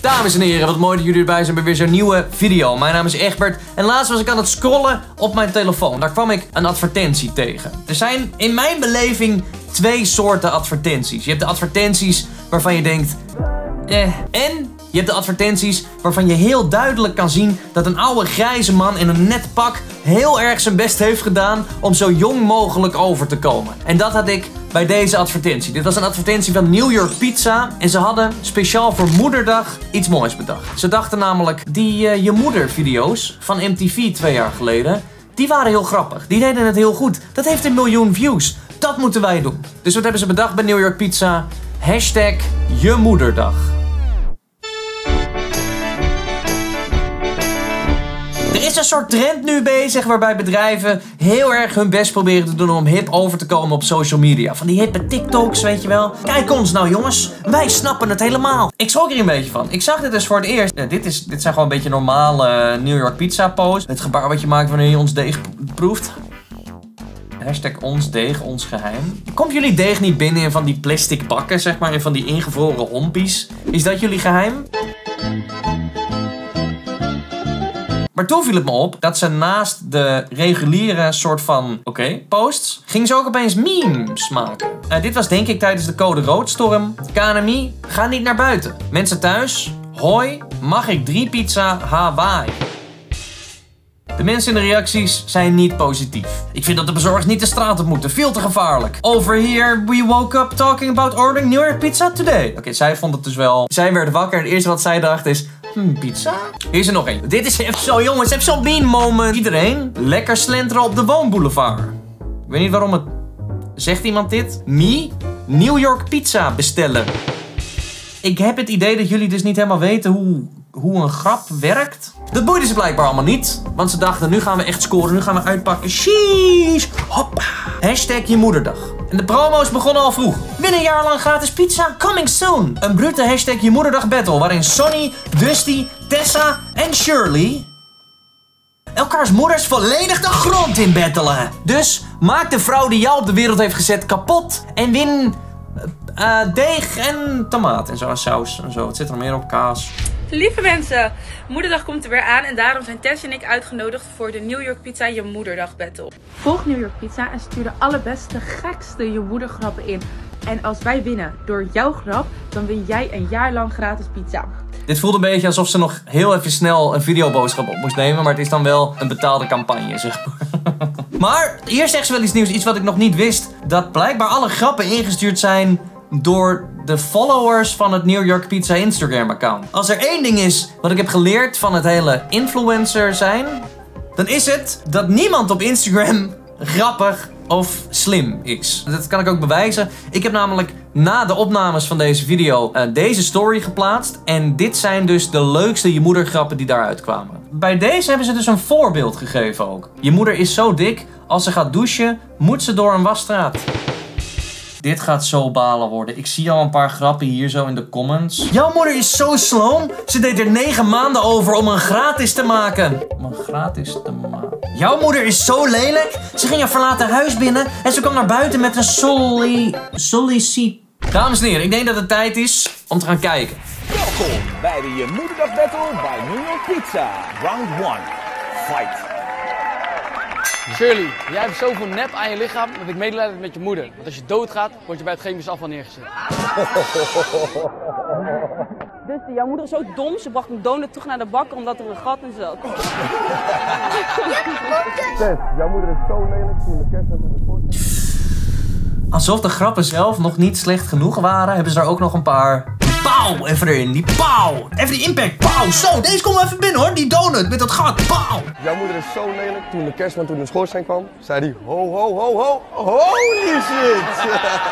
Dames en heren, wat mooi dat jullie erbij zijn bij weer zo'n nieuwe video. Mijn naam is Egbert en laatst was ik aan het scrollen op mijn telefoon. Daar kwam ik een advertentie tegen. Er zijn in mijn beleving twee soorten advertenties. Je hebt de advertenties waarvan je denkt, en je hebt de advertenties waarvan je heel duidelijk kan zien dat een oude grijze man in een net pak heel erg zijn best heeft gedaan om zo jong mogelijk over te komen. En dat had ik bij deze advertentie. Dit was een advertentie van New York Pizza en ze hadden speciaal voor Moederdag iets moois bedacht. Ze dachten namelijk, die Je Moeder video's van MTV 2 jaar geleden, die waren heel grappig. Die deden het heel goed. Dat heeft 1 miljoen views. Dat moeten wij doen. Dus wat hebben ze bedacht bij New York Pizza? Hashtag Je Moederdag. Er is een soort trend nu bezig waarbij bedrijven heel erg hun best proberen te doen om hip over te komen op social media. Van die hippe TikToks, weet je wel. Kijk ons nou jongens, wij snappen het helemaal. Ik schrok hier een beetje van. Ik zag dit dus voor het eerst. Ja, dit zijn gewoon een beetje normale New York Pizza posts. Het gebaar wat je maakt wanneer je ons deeg proeft. Hashtag ons deeg, ons geheim. Komt jullie deeg niet binnen in van die plastic bakken, zeg maar, in van die ingevroren hompies? Is dat jullie geheim? Maar toen viel het me op dat ze naast de reguliere soort van, posts, ging ze ook opeens memes maken. Dit was denk ik tijdens de code roodstorm. KNMI, ga niet naar buiten. Mensen thuis, hoi, mag ik 3 pizza Hawaii? De mensen in de reacties zijn niet positief. Ik vind dat de bezorgers niet de straat op moeten. Veel te gevaarlijk. Over here, we woke up talking about ordering New York Pizza today. Oké, zij vond het dus wel. Zij werd wakker en het eerste wat zij dacht is, pizza? Hier is er nog één. Dit is even zo, jongens, even zo'n bean moment. Iedereen lekker slenteren op de woonboulevard. Ik weet niet waarom het... Zegt iemand dit? New York Pizza bestellen. Ik heb het idee dat jullie dus niet helemaal weten hoe een grap werkt. Dat boeide ze blijkbaar allemaal niet. Want ze dachten, nu gaan we echt scoren. Nu gaan we uitpakken. Sheesh. Hoppa. Hashtag Je Moederdag. En de promo's begonnen al vroeg. Win een jaar lang gratis pizza. Coming soon. Een brute hashtag Je Moederdag battle. Waarin Sonny, Dusty, Tessa en Shirley elkaars moeders volledig de grond in battelen. Dus maak de vrouw die jou op de wereld heeft gezet kapot. En win deeg en tomaat en zo, saus en zo. Wat zit er meer op? Kaas. Lieve mensen, Moederdag komt er weer aan en daarom zijn Tess en ik uitgenodigd voor de New York Pizza Je Moederdag battle. Volg New York Pizza en stuur de allerbeste, gekste Je Moeder grappen in. En als wij winnen door jouw grap, dan win jij een jaar lang gratis pizza. Dit voelde een beetje alsof ze nog heel even snel een videoboodschap op moest nemen, maar het is dan wel een betaalde campagne, zeg maar. Maar hier zegt ze wel iets nieuws, iets wat ik nog niet wist. Dat blijkbaar alle grappen ingestuurd zijn door de followers van het New York Pizza Instagram account. Als er één ding is wat ik heb geleerd van het hele influencer zijn, dan is het dat niemand op Instagram grappig of slim is. Dat kan ik ook bewijzen. Ik heb namelijk na de opnames van deze video deze story geplaatst. En dit zijn dus de leukste Je Moeder grappen die daaruit kwamen. Bij deze hebben ze dus een voorbeeld gegeven ook. Je moeder is zo dik, als ze gaat douchen, moet ze door een wasstraat. Dit gaat zo balen worden. Ik zie al een paar grappen hier zo in de comments. Jouw moeder is zo sloom. Ze deed er 9 maanden over om een gratis te maken. Om een gratis te maken. Jouw moeder is zo lelijk. Ze ging een verlaten huis binnen en ze kwam naar buiten met een sollicit. Dames en heren, ik denk dat het tijd is om te gaan kijken. Welkom bij de Je Moederdag battle bij New York Pizza. Round 1. Fight. Shirley, jij hebt zoveel nep aan je lichaam dat ik medelijden met je moeder. Want als je doodgaat, word je bij het chemisch afval neergezet. Dus jouw moeder is zo dom, ze bracht een donut terug naar de bakker omdat er een gat in zat. Tess, jouw moeder is zo lelijk toen de kerst was in de voorstelling. Alsof de grappen zelf nog niet slecht genoeg waren, hebben ze daar ook nog een paar. Pauw, even erin, die pauw. Even die impact, pauw. Zo, deze komt even binnen hoor, die donut met dat gat, pauw. Jouw moeder is zo lelijk. Toen de kerstman toen de schoorsteen kwam, zei hij ho, ho, ho, ho, holy shit.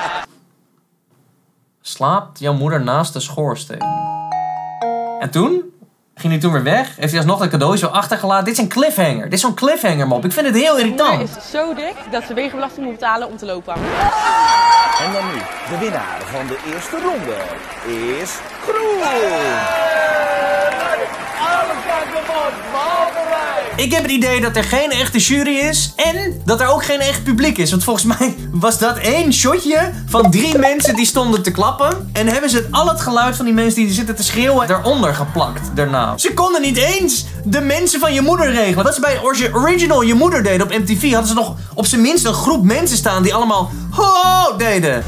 Slaapt jouw moeder naast de schoorsteen? En toen? Ging hij toen weer weg? Heeft hij alsnog dat cadeau zo achtergelaten? Dit is een cliffhanger. Dit is zo'n cliffhanger mop. Ik vind het heel irritant. Mijn moeder is zo dik dat ze wegenbelasting moet betalen om te lopen. En dan nu, de winnaar van de eerste ronde is Groen. Ik heb het idee dat er geen echte jury is en dat er ook geen echt publiek is. Want volgens mij was dat één shotje van 3 mensen die stonden te klappen. En hebben ze al het geluid van die mensen die zitten te schreeuwen eronder geplakt daarna. Ze konden niet eens de mensen van Je Moeder regelen. Wat ze bij original Je Moeder deden op MTV, hadden ze nog op zijn minst een groep mensen staan die allemaal ho deden.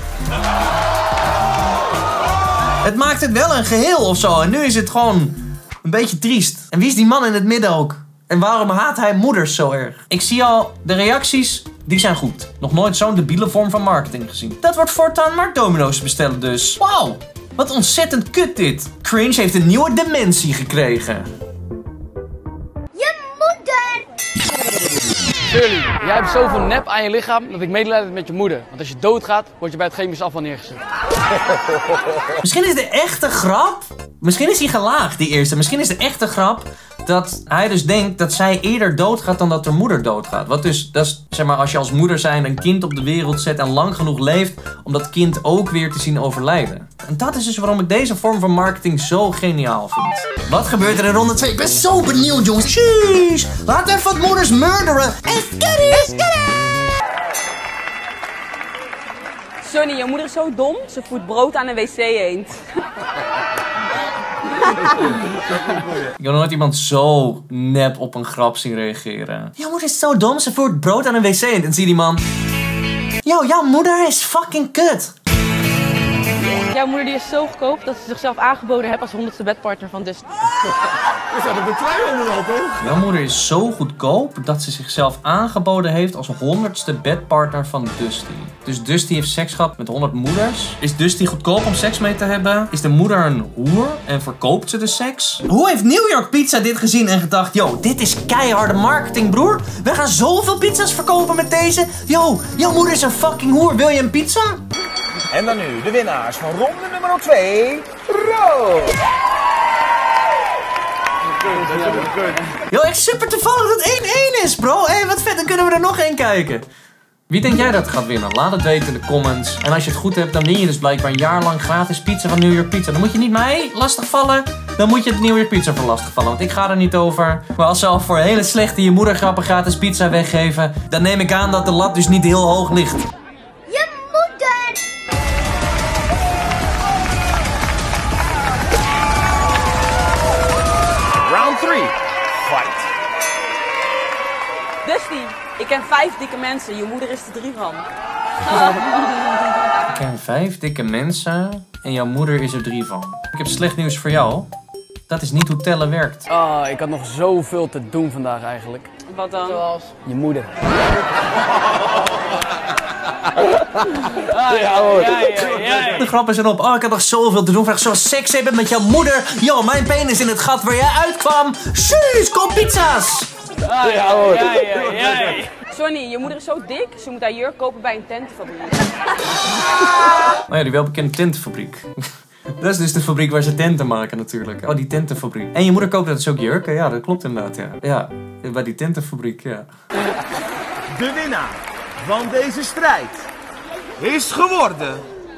Het maakt het wel een geheel of zo. En nu is het gewoon een beetje triest. En wie is die man in het midden ook? En waarom haat hij moeders zo erg? Ik zie al de reacties, die zijn goed. Nog nooit zo'n debiele vorm van marketing gezien. Dat wordt voortaan maar domino's bestellen dus. Wauw, wat ontzettend kut dit. Cringe heeft een nieuwe dimensie gekregen. Je moeder! Shirley, jij hebt zoveel nep aan je lichaam dat ik medelijden heb met je moeder. Want als je doodgaat, word je bij het chemisch afval neergezet. Misschien is de echte grap... Misschien is hij gelaagd, die eerste. Misschien is de echte grap dat hij dus denkt dat zij eerder doodgaat dan dat haar moeder doodgaat. Wat dus, dat is, zeg maar, als je als moeder zijn een kind op de wereld zet en lang genoeg leeft om dat kind ook weer te zien overlijden. En dat is dus waarom ik deze vorm van marketing zo geniaal vind. Wat gebeurt er in ronde 2? Ik ben zo benieuwd, jongens. Sheesh! Laat even wat moeders murderen. Sonny, je moeder is zo dom, ze voert brood aan een wc-eend. Ik heb nooit iemand zo nep op een grap zien reageren. Jouw moeder is zo dom, ze voert brood aan een wc en dan zie je die man. Yo, jouw moeder is fucking kut. Jouw moeder die is zo goedkoop dat ze zichzelf aangeboden heeft als 100ste bedpartner van Dusty. We zijn op de 200 al, toch? Jouw moeder is zo goedkoop dat ze zichzelf aangeboden heeft als 100ste bedpartner van Dusty. Dus Dusty heeft seks gehad met 100 moeders. Is Dusty goedkoop om seks mee te hebben? Is de moeder een hoer en verkoopt ze de seks? Hoe heeft New York Pizza dit gezien en gedacht, yo, dit is keiharde marketing, broer. We gaan zoveel pizza's verkopen met deze. Yo, jouw moeder is een fucking hoer. Wil je een pizza? En dan nu de winnaars van ronde nummer 2. Rood! Yo, echt super toevallig dat het 1-1 is, bro. Hé, wat vet, dan kunnen we er nog één kijken. Wie denk jij dat gaat winnen? Laat het weten in de comments. En als je het goed hebt, dan win je dus blijkbaar een jaar lang gratis pizza van New York Pizza. Dan moet je niet mij lastigvallen, dan moet je het New York Pizza voor lastigvallen. Want ik ga er niet over. Maar als ze al voor hele slechte Je Moeder grappen gratis pizza weggeven, dan neem ik aan dat de lat dus niet heel hoog ligt. Je moeder! Round 3. Fight. Dusty, ik ken 5 dikke mensen, je moeder is er 3 van. Ik ken 5 dikke mensen en jouw moeder is er 3 van. Ik heb slecht nieuws voor jou. Dat is niet hoe tellen werkt. Ah, ik had nog zoveel te doen vandaag eigenlijk. Wat dan? Zoals je moeder. De grap is erop. Oh, ik had nog zoveel te doen. Vraag zo seks hebben met jouw moeder. Yo, mijn penis in het gat waar jij uitkwam. Shush, koop pizza's. Sonny, je moeder is zo dik, ze moet haar jurk kopen bij een tentenfabriek. Oh ja, die welbekende tentenfabriek. Dat is dus de fabriek waar ze tenten maken natuurlijk. Oh, die tentenfabriek. En je moeder koopt dat dus ook jurken? Ja, dat klopt inderdaad, ja. Ja, bij die tentenfabriek, ja. De winnaar van deze strijd is geworden...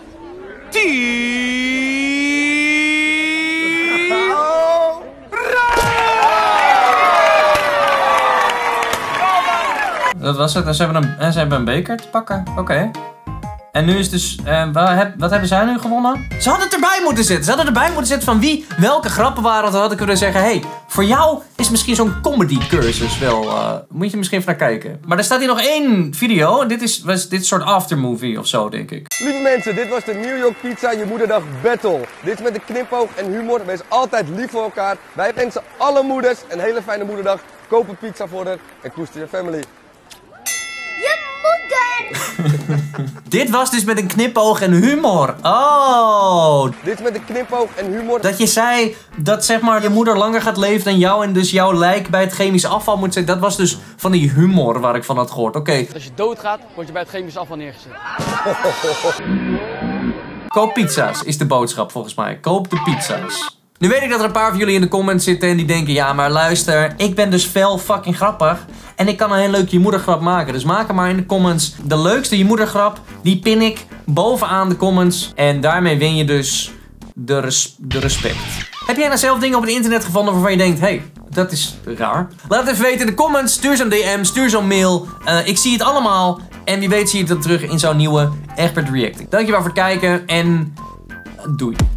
Dat was het. Ze hebben een beker te pakken. Oké. En nu is dus... wat hebben zij nu gewonnen? Ze hadden het erbij moeten zetten. Ze hadden erbij moeten zetten van wie welke grappen waren. Dan had ik kunnen zeggen... Hey, voor jou is misschien zo'n comedy cursus wel... moet je misschien even naar kijken. Maar er staat hier nog 1 video. En dit is een soort aftermovie of zo, denk ik. Lieve mensen, dit was de New York Pizza Je Moederdag Battle. Dit is met een knipoog en humor. Wees altijd lief voor elkaar. Wij wensen alle moeders een hele fijne moederdag. Koop een pizza voor haar en koester je family. Je moeder! Dit was dus met een knipoog en humor. Oh. Dit is met een knipoog en humor. Dat je zei dat zeg maar je moeder langer gaat leven dan jou en dus jouw lijk bij het chemisch afval moet zitten. Dat was dus van die humor waar ik van had gehoord. Oké. Als je doodgaat, word je bij het chemisch afval neergezet. Koop pizza's is de boodschap volgens mij. Koop de pizza's. Nu weet ik dat er een paar van jullie in de comments zitten en die denken... Ja, maar luister, ik ben dus fel fucking grappig. En ik kan een heel leuk je moedergrap maken. Dus maak er maar in de comments de leukste je moedergrap. Die pin ik bovenaan de comments. En daarmee win je dus de respect. Heb jij nou zelf dingen op het internet gevonden waarvan je denkt... Hey, Dat is raar. Laat het even weten in de comments. Stuur zo'n DM, stuur zo'n mail. Ik zie het allemaal. En wie weet zie je het dan terug in zo'n nieuwe Egbert Reacting. Dankjewel voor het kijken en doei.